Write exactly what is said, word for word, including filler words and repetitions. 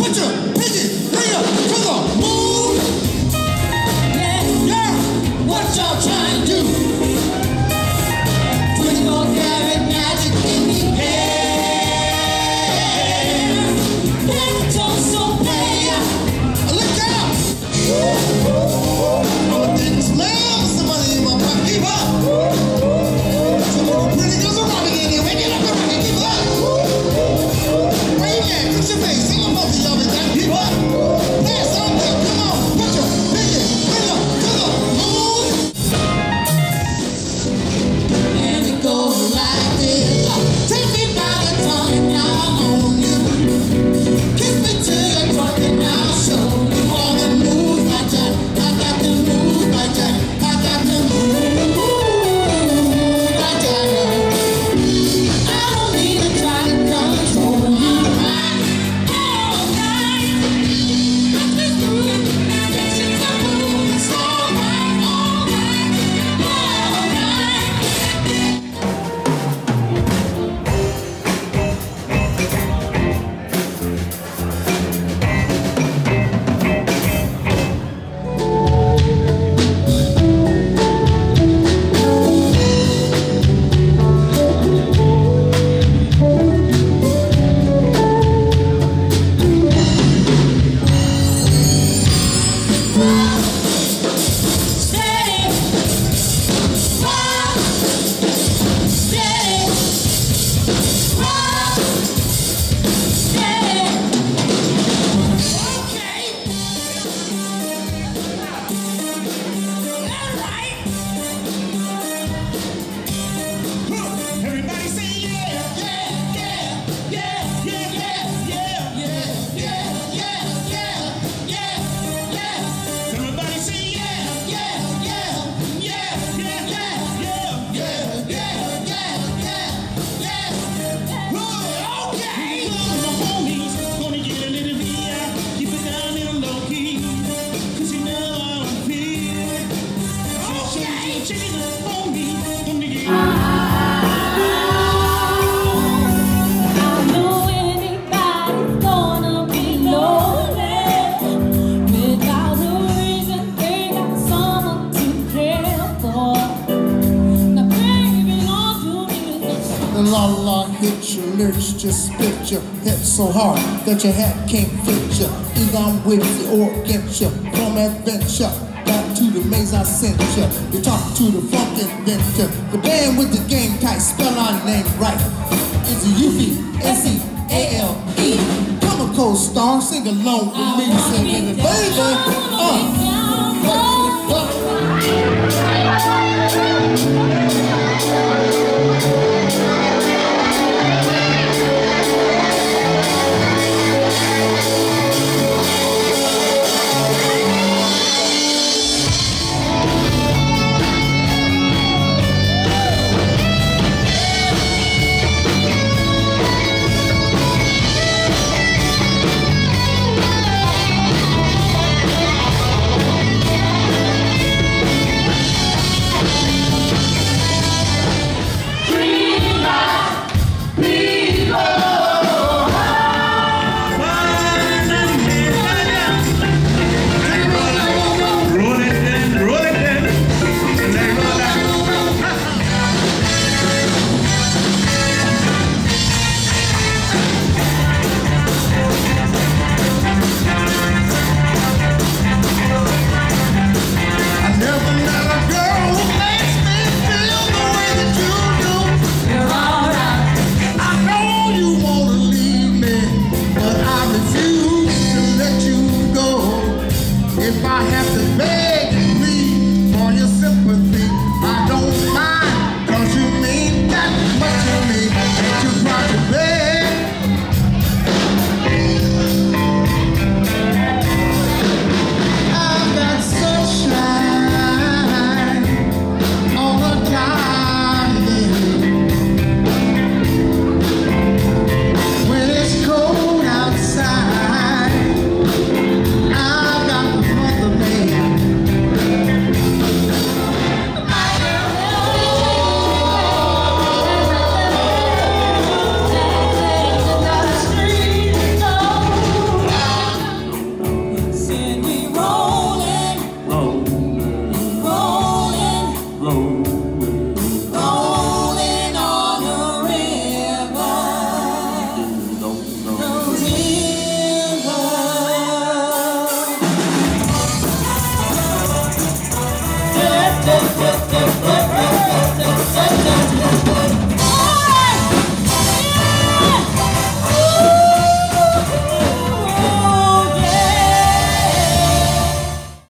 Put your pinky finger to the moon. Yeah, yeah. What y'all trying to do? twenty-four karat magic in the air. That don't so play. Look out! I'm a thin smell. Somebody in my pocket. Keep up. Some of the pretty girls are robbing in here. Make it up, rock it. Keep up. Where you at? Put your face. See my both of y'all been down. Keep up. Pass on there. Come on. Put your pinky finger to the moon. And it goes like this. Take me by the tongue and now I own you. Kiss me till you're drunk and I'll show you all the moves like that. I got the moves like that. I got the moves like that. I don't need to try to control you. All night, I've been through it. Fixing the moves. All right, all right, all right. Steady, rock, steady, rock, steady. Okay. All right. Everybody say yeah, yeah, yeah, yeah, yeah, yeah, yeah, yeah, yeah, yeah, yeah, yeah, yeah. Everybody say yeah, yeah, yeah, yeah, yeah, yeah, yeah, yeah, yeah, yeah, yeah, yeah. Okay. My homies gonna get a little V I. Keep it down in a low key, 'cause you know how I feel. Okay. Check it out, homie. Gonna get I know anybody's gonna be lonely without a reason. They got someone to care for. Now, baby, don't do me this. The la la hit your lyrics, just spit your head so hard that your hat can't fit you. Either I'm with you or against you. From adventure back to the maze I sent you. You talk to the funk inventor, the band with the game tight. Spell our name right. It's U V S E A L E. Come on, co-star, sing along with me, sing it, baby. Uh, what the fuck?